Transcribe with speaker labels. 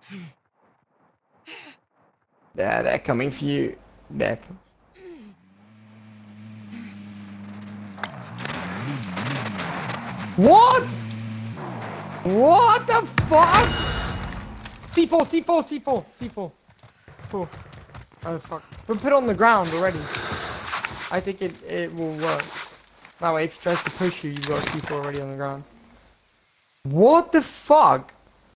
Speaker 1: Yeah, they're coming for you. They're... What? What the fuck? C4, C4, C4, C4. Cool. Oh fuck. But put it on the ground already. I think it will work. That way if he tries to push you, you've got C4 already on the ground. What the fuck?